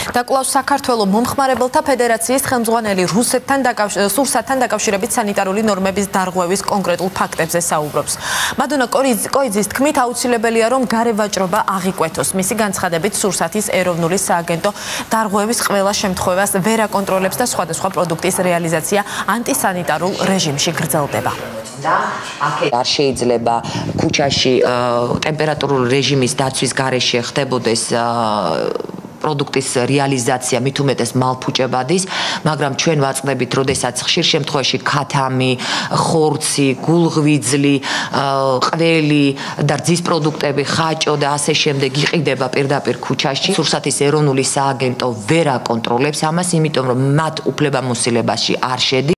და კვლავ საქართველოს მომხმარებელთა ფედერაციის ხელმძღვანელი სურსათთან დაკავშირებით სანიტარული ნორმების დარღვევის კონკრეტულ ფაქტებზე საუბრობს. მადონა კოიძის თქმით აუცილებელია რომ გარევაჭრობა აღიკვეთოს. მისი განცხადებით სურსათის ეროვნული სააგენტო დარღვევის ყველა შემთხვევას ვერ აკონტროლებს და სხვადასხვა პროდუქტის რეალიზაცია ანტისანიტარულ რეჟიმში გრძელდება. არ შეიძლება ქუჩაში ტემპერატურული რეჟიმის დაცვის გარეშე ხდებოდეს პროდუქტის რეალიზაცია მით უმეტეს მალფუჭებადის, მაგრამ ჩვენ ვაწყდებით, როდესაც ხშირ შემთხვევაში ქათამი, ხორცი, გულღვიძლი, ყველი და რძის პროდუქტები, ხაჭო და ასე შემდეგ იყიდება პირდაპირ ქუჩაში. სურსათის ეროვნული სააგენტო ვერ აკონტროლებს ამას, იმიტომ რომ მათ უფლებამოსილებაში არ შედის.